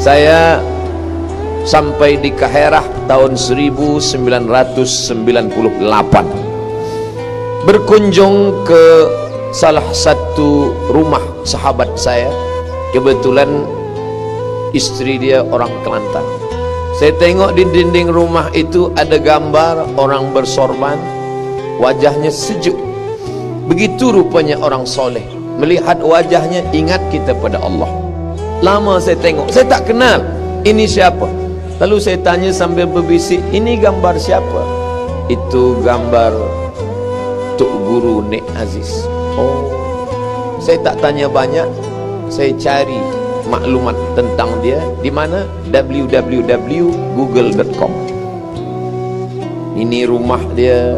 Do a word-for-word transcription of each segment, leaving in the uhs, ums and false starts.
Saya sampai di Kaherah tahun seribu sembilan ratus sembilan puluh delapan, berkunjung ke salah satu rumah sahabat saya. Kebetulan istri dia orang Kelantan. Saya tengok di dinding rumah itu ada gambar orang bersorban, wajahnya sejuk. Begitu rupanya orang soleh. Melihat wajahnya ingat kita pada Allah. Lama saya tengok, saya tak kenal ini siapa. Lalu saya tanya sambil berbisik, ini gambar siapa? Itu gambar Tok Guru Nek Aziz. Oh, saya tak tanya banyak, saya cari maklumat tentang dia di mana? w w w titik google titik com. Ini rumah dia.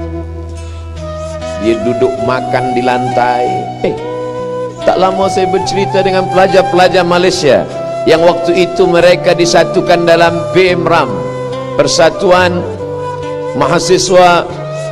Dia duduk makan di lantai. Eh, tak lama saya bercerita dengan pelajar-pelajar Malaysia yang waktu itu mereka disatukan dalam P M RAM, Persatuan Mahasiswa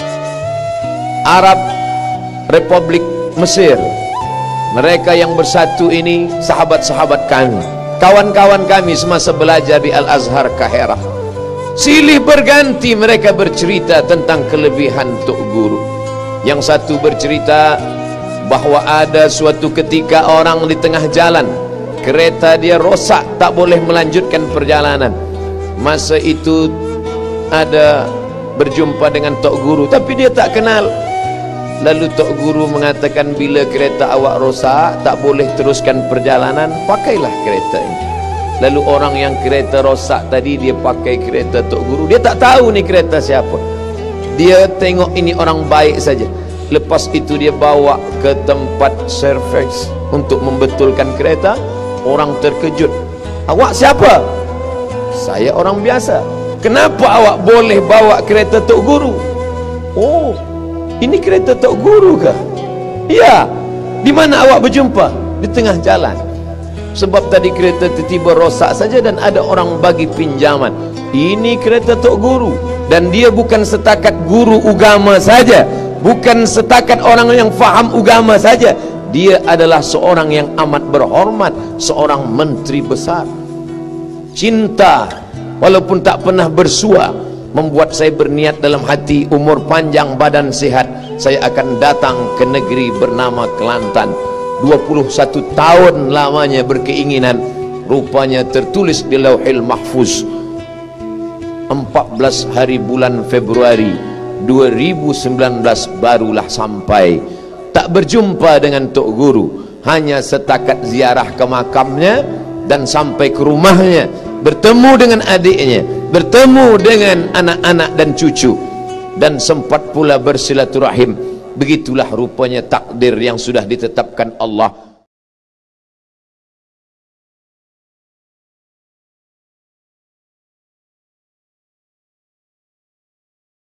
Arab Republik Mesir. Mereka yang bersatu ini sahabat-sahabat kami, kawan-kawan kami semasa belajar di Al-Azhar Kaherah. Silih berganti mereka bercerita tentang kelebihan Tok Guru. Yang satu bercerita bahwa ada suatu ketika orang di tengah jalan, kereta dia rosak, tak boleh melanjutkan perjalanan. Masa itu ada berjumpa dengan Tok Guru, tapi dia tak kenal. Lalu Tok Guru mengatakan, bila kereta awak rosak, tak boleh teruskan perjalanan, pakailah kereta ini. Lalu orang yang kereta rosak tadi, dia pakai kereta Tok Guru. Dia tak tahu ni kereta siapa. Dia tengok ini orang baik saja. Lepas itu dia bawa ke tempat servis untuk membetulkan kereta. Orang terkejut. Awak siapa? Saya orang biasa. Kenapa awak boleh bawa kereta Tok Guru? Oh, ini kereta Tok Guru kah? Ya. Di mana awak berjumpa? Di tengah jalan. Sebab tadi kereta tiba-tiba rosak saja dan ada orang bagi pinjaman. Ini kereta Tok Guru. Dan dia bukan setakat guru agama saja, bukan setakat orang yang faham agama saja. Dia adalah seorang yang amat berhormat, seorang menteri besar. Cinta walaupun tak pernah bersua membuat saya berniat dalam hati, umur panjang badan sihat, saya akan datang ke negeri bernama Kelantan. Dua puluh satu tahun lamanya berkeinginan, rupanya tertulis di Lauhil Mahfuz. Empat belas hari bulan Februari dua ribu sembilan belas barulah sampai. Tak berjumpa dengan Tok Guru, hanya setakat ziarah ke makamnya dan sampai ke rumahnya, bertemu dengan adiknya, bertemu dengan anak-anak dan cucu, dan sempat pula bersilaturahim. Begitulah rupanya takdir yang sudah ditetapkan Allah.